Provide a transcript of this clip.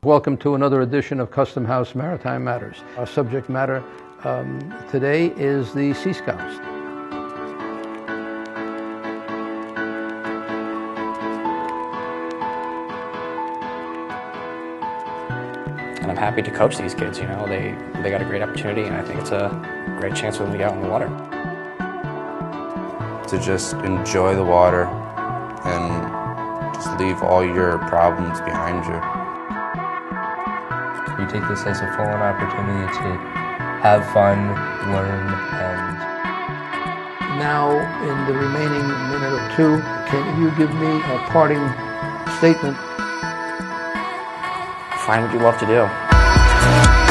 Welcome to another edition of Custom House Maritime Matters. Our subject matter today is the Sea Scows. And I'm happy to coach these kids, you know, they got a great opportunity, and I think it's a great chance for them to get out in the water. To just enjoy the water and just leave all your problems behind you. You take this as a full-on opportunity to have fun, learn, and... Now, in the remaining minute or two, can you give me a parting statement? Find what you love to do.